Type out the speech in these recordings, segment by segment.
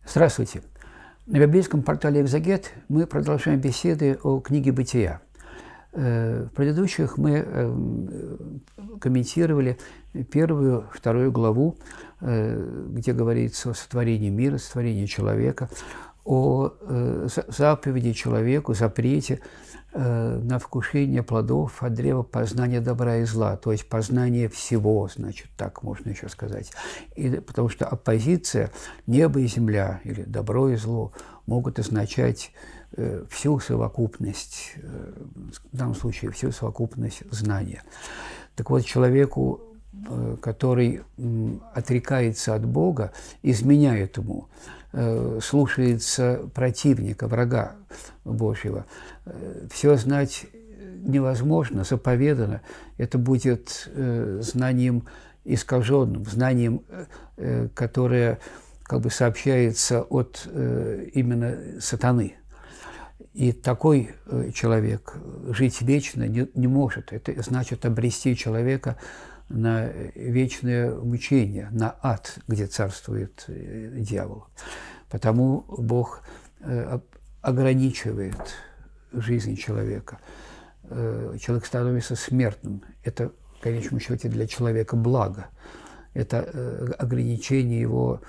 Здравствуйте! На библейском портале «Экзегет» мы продолжаем беседы о книге «Бытия». В предыдущих мы комментировали первую, вторую главу, где говорится о сотворении мира, сотворении человека, о заповеди человеку, запрете на вкушение плодов от древа познания добра и зла, то есть познание всего, значит, так можно еще сказать. Потому что оппозиция небо и земля, или добро и зло, могут означать всю совокупность, в данном случае всю совокупность знания. Так вот, человеку, который отрекается от Бога, изменяет Ему, слушается противника, врага Божьего, все знать невозможно, заповедано. Это будет знанием искаженным, знанием, которое как бы сообщается от именно сатаны. И такой человек жить вечно не может. Это значит обрести человека на вечное мучение, на ад, где царствует дьявол. Потому Бог ограничивает жизнь человека. Человек становится смертным. Это, в конечном счете, для человека благо. Это ограничение его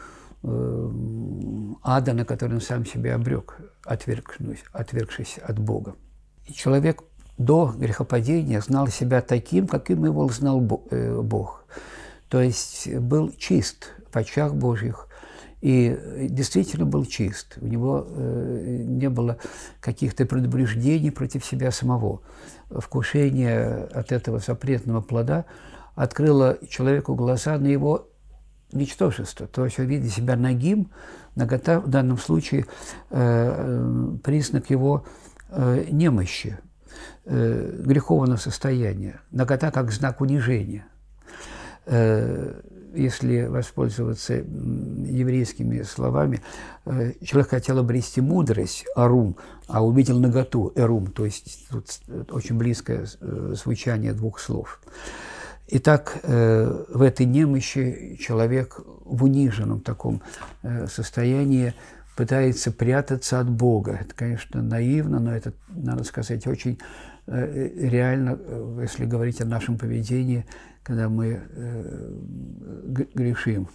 ада, на который он сам себя обрек, отвергшись от Бога. И человек до грехопадения знал себя таким, каким его знал Бог. То есть был чист в очах Божьих и действительно был чист. У него не было каких-то предубеждений против себя самого. Вкушение от этого запретного плода открыло человеку глаза на его ничтожество. То есть он видит себя нагим. Нагота в данном случае признак его немощи, греховного состояния. Нагота как знак унижения. Если воспользоваться еврейскими словами, человек хотел обрести мудрость, арум, а увидел наготу, эрум, то есть тут очень близкое звучание двух слов. Итак, в этой немощи человек в униженном таком состоянии пытается прятаться от Бога. Это, конечно, наивно, но это, надо сказать, очень реально, если говорить о нашем поведении, когда мы грешим.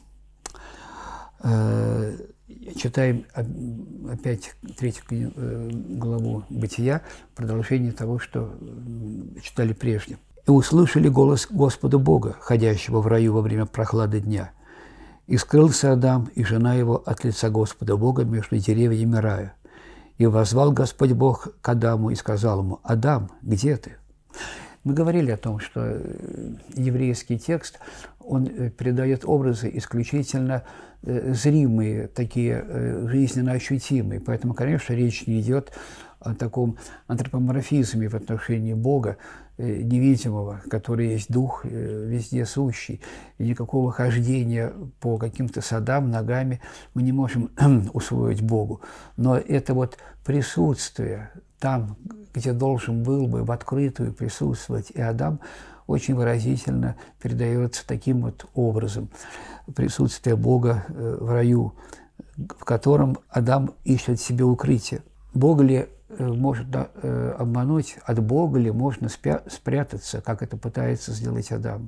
Читаем опять 3 главу Бытия, продолжение того, что читали прежде. «И услышали голос Господа Бога, ходящего в раю во время прохлады дня. И скрылся Адам и жена его от лица Господа Бога между деревьями рая. И воззвал Господь Бог к Адаму и сказал ему: Адам, где ты?» Мы говорили о том, что еврейский текст, он передает образы исключительно зримые, такие жизненно ощутимые. Поэтому, конечно, речь не идет о таком антропоморфизме в отношении Бога, невидимого, который есть Дух везде сущий. И никакого хождения по каким-то садам ногами мы не можем усвоить Богу. Но это вот присутствие там, где должен был бы в открытую присутствовать и Адам, очень выразительно передается таким вот образом. Присутствие Бога в раю, в котором Адам ищет себе укрытие. Бога ли может обмануть, от Бога ли можно спрятаться, как это пытается сделать Адам.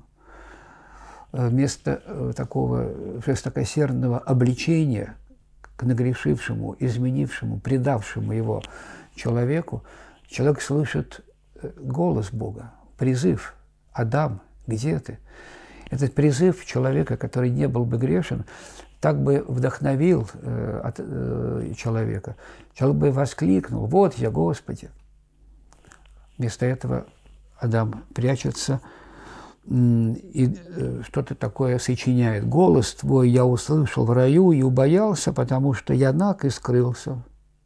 Вместо такого жестокосердного обличения к нагрешившему, изменившему, предавшему его человеку, человек слышит голос Бога, призыв: «Адам, где ты?» Этот призыв человека, который не был бы грешен, так бы вдохновил человека. Человек бы воскликнул: «Вот я, Господи!» Вместо этого Адам прячется и что-то такое сочиняет. «Голос твой я услышал в раю и убоялся, потому что я наг и скрылся».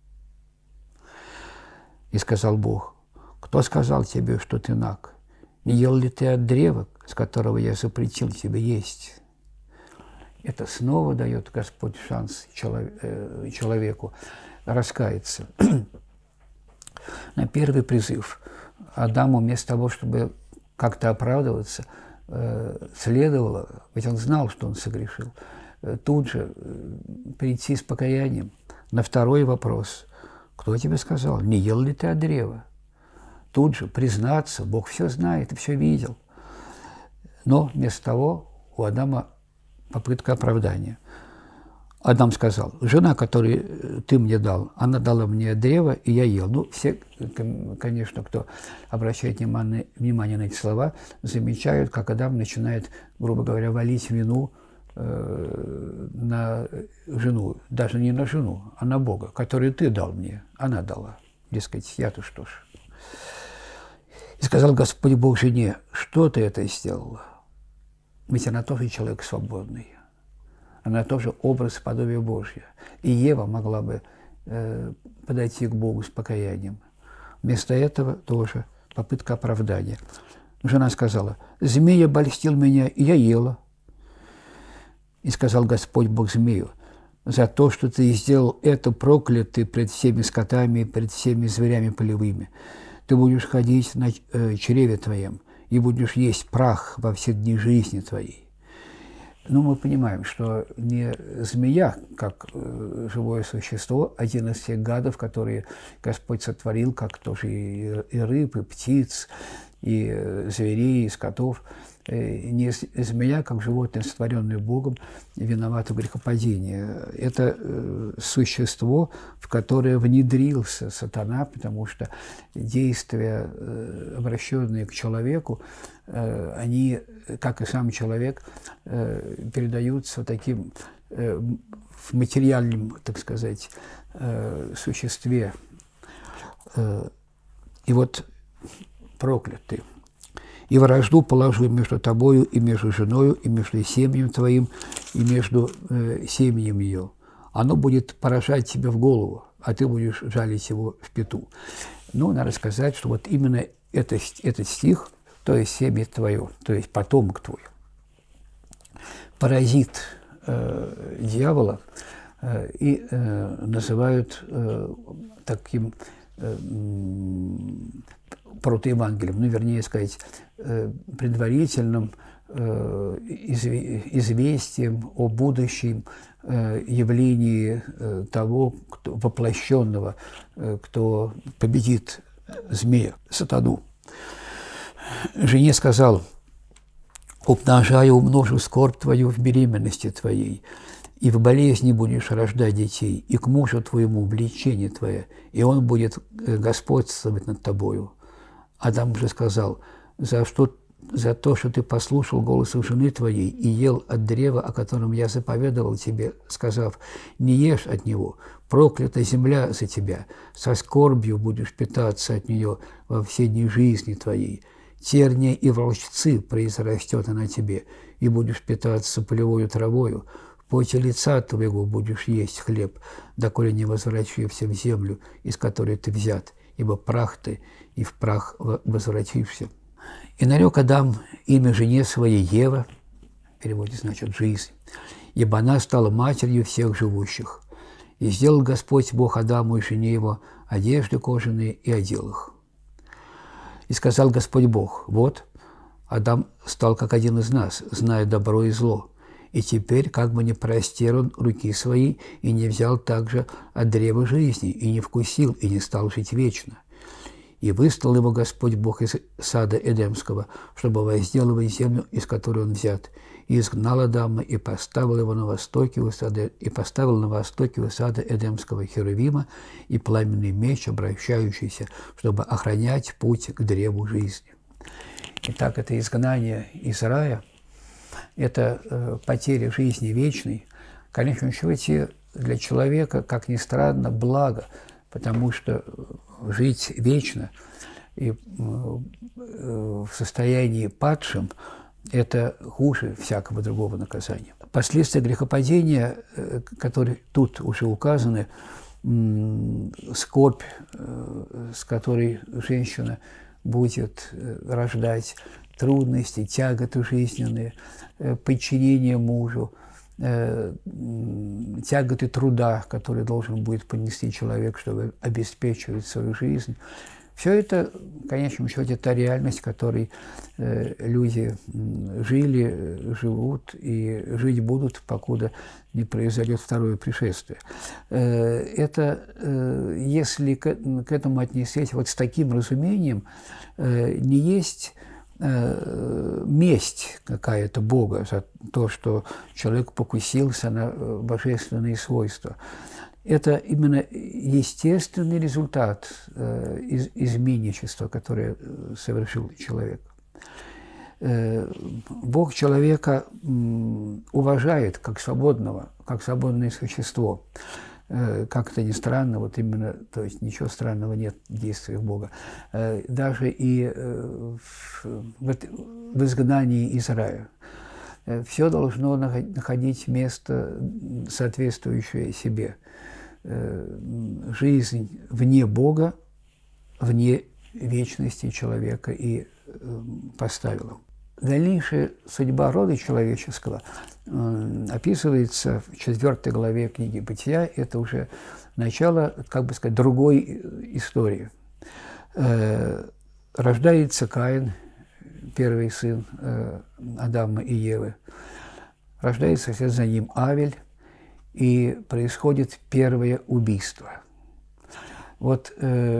И сказал Бог: «Кто сказал тебе, что ты наг? Не ел ли ты от древа, с которого я запретил тебе есть?» Это снова дает Господь шанс человеку раскаяться. На первый призыв Адаму вместо того, чтобы как-то оправдываться, следовало, ведь он знал, что он согрешил, тут же прийти с покаянием. На второй вопрос: кто тебе сказал, не ел ли ты от древа? Тут же признаться, Бог все знает и все видел. Но вместо того у Адама попытка оправдания. Адам сказал: жена, которую ты мне дал, она дала мне древо, и я ел. Ну, все, конечно, кто обращает внимание на эти слова, замечают, как Адам начинает, грубо говоря, валить вину на жену. Даже не на жену, а на Бога, которую ты дал мне. Она дала. Дескать, я-то что ж. И сказал Господь Бог жене: что ты это сделала? Ведь она тоже человек свободный. Она тоже образ и подобие Божье. И Ева могла бы подойти к Богу с покаянием. Вместо этого тоже попытка оправдания. Жена сказала: змея обольстил меня, и я ела. И сказал Господь Бог змею: за то, что ты сделал это, проклят ты пред всеми скотами, пред всеми зверями полевыми. Ты будешь ходить на чреве твоем, и будешь есть прах во все дни жизни твоей. Но мы понимаем, что не змея, как живое существо, один из тех гадов, которые Господь сотворил, как тоже и рыб, и птиц, и зверей, и скотов. Не змея, как животное, сотворенное Богом, виновато в грехопадении. Это существо, в которое внедрился сатана, потому что действия, обращенные к человеку, они, как и сам человек, передаются таким в материальном, так сказать, существе. И вот проклят ты. И вражду положу между тобою, и между женою, и между семенем твоим, и между семенем ее. Оно будет поражать тебя в голову, а ты будешь жалить его в пяту. Ну, надо сказать, что вот именно этот стих, то есть семя твое, то есть потомок твой, паразит дьявола, и называют таким протоевангелием, ну, вернее сказать, предварительным известием о будущем явлении того, кто, воплощенного, кто победит змея, сатану. Жене сказал: умножаю, умножу скорбь твою в беременности твоей, и в болезни будешь рождать детей, и к мужу твоему влечение твое, и он будет господствовать над тобою. Адам же сказал: за то, что ты послушал голоса жены твоей и ел от древа, о котором я заповедовал тебе, сказав: не ешь от него, проклята земля за тебя, со скорбью будешь питаться от нее во все дни жизни твоей. Терния и волчцы произрастет она тебе, и будешь питаться полевою травою, в поте лица твоего будешь есть хлеб, доколе не возвращаешься в землю, из которой ты взят, ибо прах ты, и в прах возвратишься. И нарек Адам имя жене своей Ева, в переводе значит «жизнь», ибо она стала матерью всех живущих. И сделал Господь Бог Адаму и жене его одежды кожаные и одел их. И сказал Господь Бог: вот, Адам стал как один из нас, зная добро и зло, и теперь как бы не простер он руки свои и не взял также от древа жизни, и не вкусил, и не стал жить вечно. И выслал его Господь Бог из сада Эдемского, чтобы возделывать землю, из которой он взят, и изгнал Адама, и поставил его на востоке у сада, Эдемского Херувима и пламенный меч, обращающийся, чтобы охранять путь к древу жизни. Итак, это изгнание из рая, это потеря жизни вечной, в конечном счете для человека, как ни странно, благо, потому что жить вечно и в состоянии падшем – это хуже всякого другого наказания. Последствия грехопадения, которые тут уже указаны, скорбь, с которой женщина будет рождать, трудности, тяготы жизненные, подчинение мужу, тяготы труда, которые должен будет понести человек, чтобы обеспечивать свою жизнь. Все это, в конечном счете, та реальность, в которой люди жили, живут и жить будут, покуда не произойдет второе пришествие. Это, если к этому отнестись вот с таким разумением, не есть месть какая-то Бога за то, что человек покусился на божественные свойства. Это именно естественный результат изменничества, которое совершил человек. Бог человека уважает как свободного, как свободное существо. Как это ни странно, вот именно, то есть ничего странного нет в действиях Бога. Даже и в изгнании из рая. Все должно находить место, соответствующее себе. Жизнь вне Бога, вне вечности человека и поставила. Дальнейшая судьба рода человеческого описывается в 4 главе книги «Бытия». Это уже начало, как бы сказать, другой истории. Рождается Каин, первый сын Адама и Евы. Рождается вслед за ним Авель, и происходит первое убийство. Вот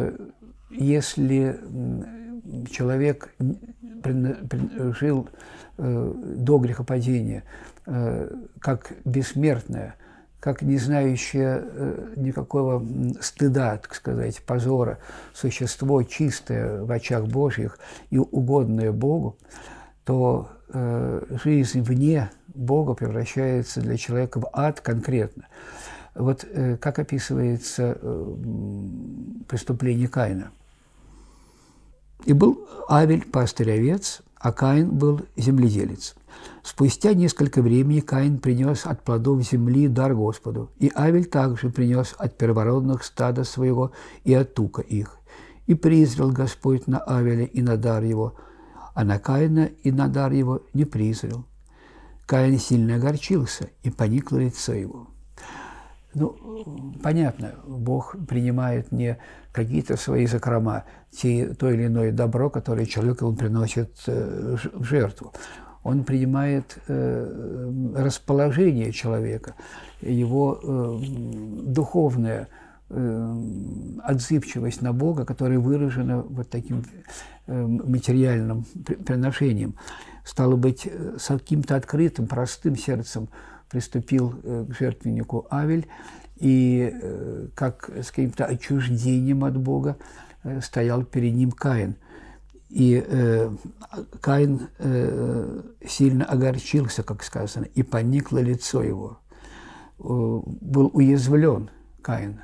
если человек жил до грехопадения как бессмертное, как не знающее никакого стыда, так сказать, позора, существо чистое в очах Божьих и угодное Богу, то жизнь вне Бога превращается для человека в ад конкретно. Вот как описывается преступление Каина. «И был Авель пастырь овец, а Каин был земледелец. Спустя несколько времени Каин принес от плодов земли дар Господу, и Авель также принес от первородных стада своего и от тука их. И призрел Господь на Авеля и на дар его, а на Каина и на дар его не призрел. Каин сильно огорчился, и поникло лицо его». Ну, понятно, Бог принимает не какие-то свои закрома, то или иное добро, которое человек ему приносит в жертву. Он принимает расположение человека, его духовная отзывчивость на Бога, которая выражена вот таким материальным приношением. Стало быть, с каким-то открытым, простым сердцем приступил к жертвеннику Авель, и как с каким-то отчуждением от Бога стоял перед ним Каин. И Каин сильно огорчился, как сказано, и поникло лицо его. Был уязвлен Каин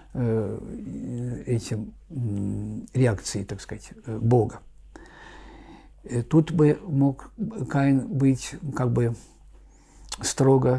этим реакцией, так сказать, Бога. Тут бы мог Каин быть как бы строго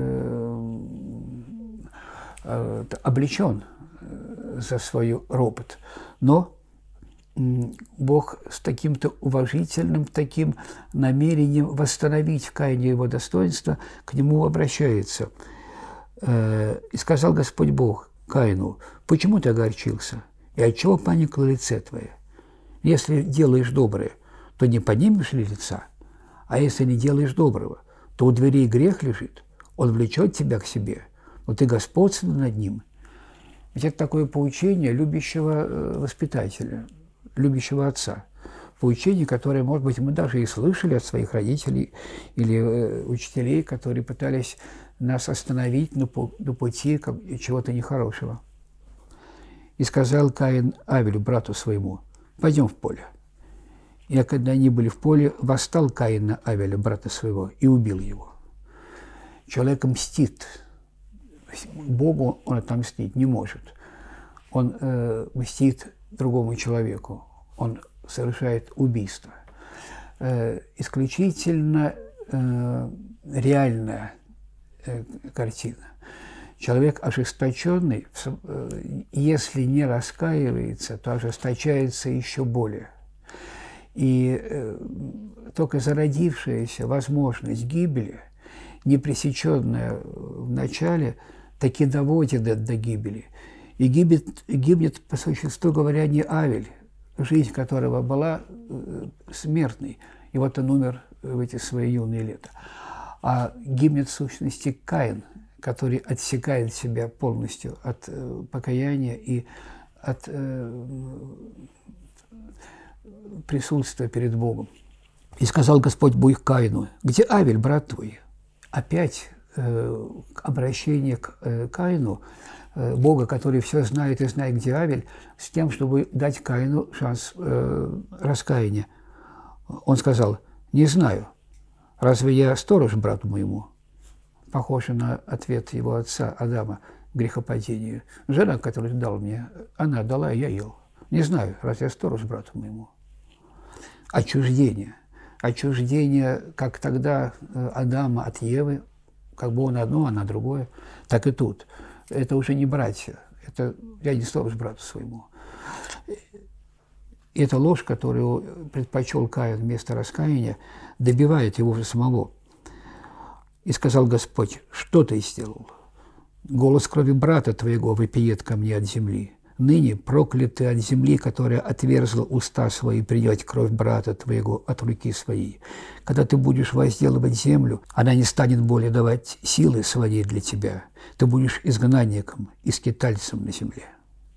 облечен за свой ропот. Но Бог с таким-то уважительным таким намерением восстановить в Каине его достоинство к нему обращается. «И сказал Господь Бог Каину: почему ты огорчился? И отчего поникло лице твое? Если делаешь доброе, то не поднимешь ли лица? А если не делаешь доброго, то у дверей грех лежит, он влечет тебя к себе, но ты господствуй над ним». Ведь это такое поучение любящего воспитателя, любящего отца. Поучение, которое, может быть, мы даже и слышали от своих родителей или учителей, которые пытались нас остановить на пути чего-то нехорошего. «И сказал Каин Авелю, брату своему: пойдем в поле. И когда они были в поле, восстал Каин на Авеля, брата своего, и убил его». Человек мстит. Богу он отомстить не может. Он мстит другому человеку. Он совершает убийство. Исключительно реальная картина. Человек ожесточенный, если не раскаивается, то ожесточается еще более. И только зародившаяся возможность гибели, не пресеченная в начале, таки доводит до гибели. И гибнет, по существу говоря, не Авель, жизнь которого была смертной. И вот он умер в эти свои юные лета. А гибнет в сущности Каин, который отсекает себя полностью от покаяния и от присутствия перед Богом. «И сказал Господь Бог Каину: где Авель, брат твой?» Опять обращение к Каину, Бога, который все знает и знает, где Авель, с тем, чтобы дать Каину шанс раскаяния. Он сказал: «Не знаю. Разве я сторож брату моему?» Похоже на ответ его отца Адама к грехопадению. «Жена, которую ты дал мне, она дала, и я ел. Не знаю, разве я сторож брату моему?» Отчуждение. Отчуждение, как тогда Адама от Евы, как бы он одно, она другое, так и тут. Это уже не братья, это я не сторож брату своему. И эта ложь, которую предпочел Каин вместо раскаяния, добивает его же самого. «И сказал Господь: что ты сделал? Голос крови брата твоего вопиет ко мне от земли. Ныне проклят ты от земли, которая отверзла уста свои принять кровь брата твоего от руки своей. Когда ты будешь возделывать землю, она не станет более давать силы своей для тебя. Ты будешь изгнанником и скитальцем на земле».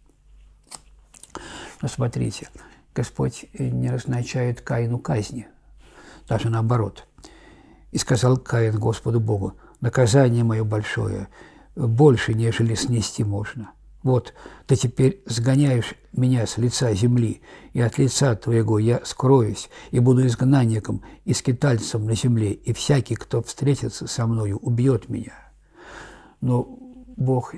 Но смотрите, Господь не назначает Каину казни, даже наоборот. «И сказал Каин Господу Богу: наказание мое большое, больше, нежели снести можно. Вот, ты теперь сгоняешь меня с лица земли, и от лица твоего я скроюсь, и буду изгнанником и скитальцем на земле, и всякий, кто встретится со мною, убьет меня». Но Бог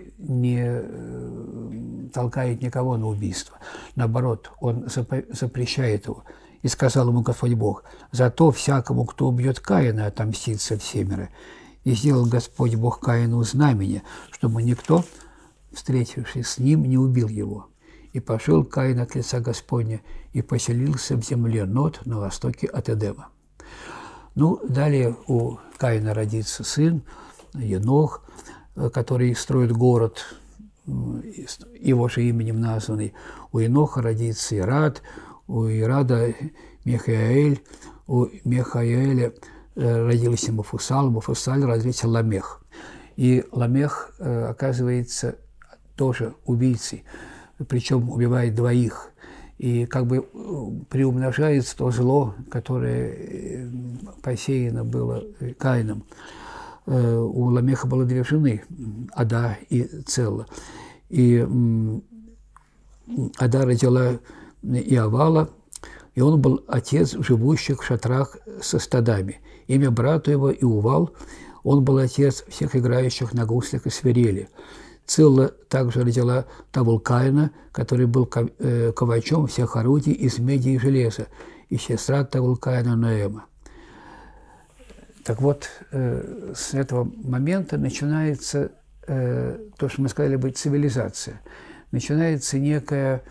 не толкает никого на убийство. Наоборот, Он запрещает его. «И сказал ему Господь Бог: зато всякому, кто убьет Каина, отомстится всемиро. И сделал Господь Бог Каину знамение, чтобы никто, встретившись с ним, не убил его. И пошел Каин от лица Господня и поселился в земле Нод на востоке от Эдема». Ну, далее у Каина родится сын Енох, который строит город, его же именем названный. У Еноха родится Ирад, у Ирада Михаэль, у Михаэля родился Мафусал, Мафусаль родился Ламех. И Ламех оказывается тоже убийцей, причем убивает двоих. И как бы приумножается то зло, которое посеяно было Каином. У Ламеха было две жены, Ада и Целла. И Ада родила Иовала, и он был отец живущих в шатрах со стадами. Имя брату его Иувал, он был отец всех играющих на гуслях и свирели. Цилла также родила Тавулкаина, который был ковачом всех орудий из меди и железа, и сестра Тавулкаина Ноэма. Так вот, с этого момента начинается то, что мы сказали быть цивилизация. Начинается некое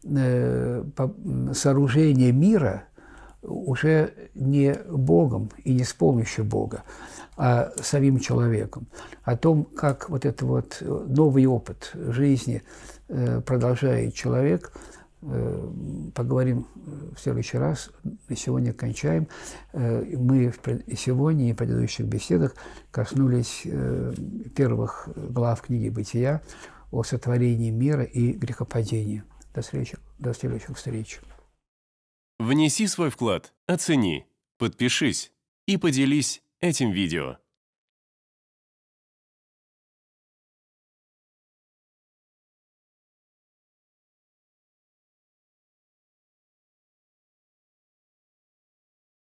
сооружение мира уже не Богом и не с помощью Бога, а самим человеком. О том, как вот этот вот новый опыт жизни продолжает человек, поговорим в следующий раз. На сегодня кончаем. Мы сегодня и в предыдущих беседах коснулись первых глав книги «Бытия» о сотворении мира и грехопадении. До следующих встреч. Внеси свой вклад, оцени, подпишись и поделись этим видео.